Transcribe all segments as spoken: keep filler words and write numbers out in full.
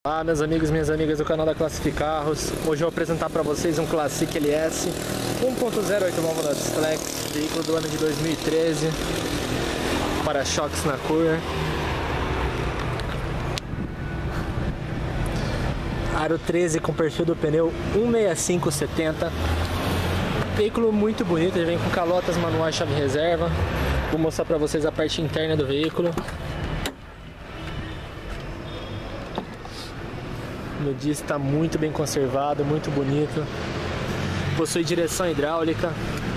Olá meus amigos e minhas amigas do canal da Classific Carros. Hoje eu vou apresentar para vocês um Classic L S um ponto zero oito válvulas flex, veículo do ano de dois mil e treze, para-choques na cor, aro treze com perfil do pneu um sessenta e cinco setenta. Veículo muito bonito, ele vem com calotas manuais, chave reserva. Vou mostrar para vocês a parte interna do veículo. Como eu disse, está muito bem conservado, muito bonito. Possui direção hidráulica.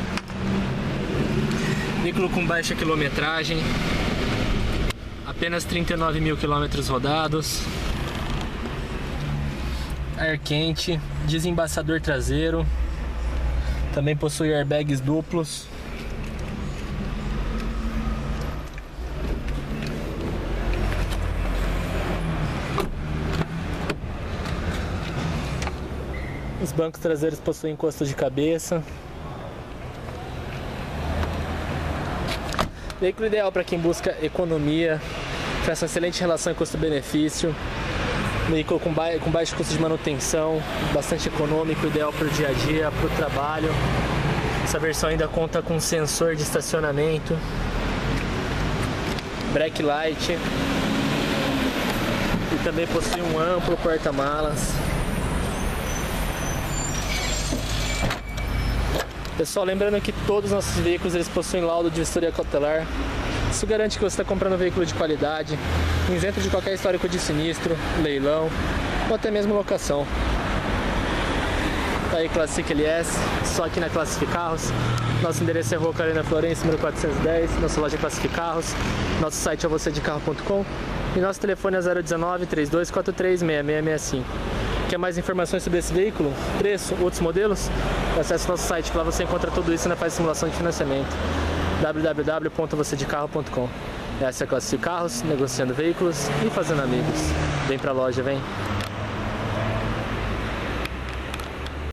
Veículo com baixa quilometragem. Apenas trinta e nove mil quilômetros rodados. Ar quente, desembaçador traseiro. Também possui airbags duplos. Os bancos traseiros possuem encosto de cabeça. Veículo ideal para quem busca economia, traz uma excelente relação custo-benefício. Veículo com, ba com baixo custo de manutenção, bastante econômico, ideal para o dia a dia, para o trabalho. Essa versão ainda conta com sensor de estacionamento, brake light e também possui um amplo porta-malas. Pessoal, lembrando que todos os nossos veículos eles possuem laudo de vistoria cautelar. Isso garante que você está comprando um veículo de qualidade, isento de qualquer histórico de sinistro, leilão ou até mesmo locação. Tá aí Classic L S, só aqui na Classific Carros. Nosso endereço é Rua Carolina Florencio, número quatrocentos e dez, nossa loja é Classific Carros. Nosso site é você de carro ponto com e nosso telefone é zero um nove, três dois quatro três, seis seis seis cinco. Quer mais informações sobre esse veículo, preço, outros modelos? Acesse o nosso site, que lá você encontra tudo isso e ainda faz simulação de financiamento. w w w ponto você de carro ponto com. Essa é a Classific Carros, negociando veículos e fazendo amigos. Vem pra loja, vem!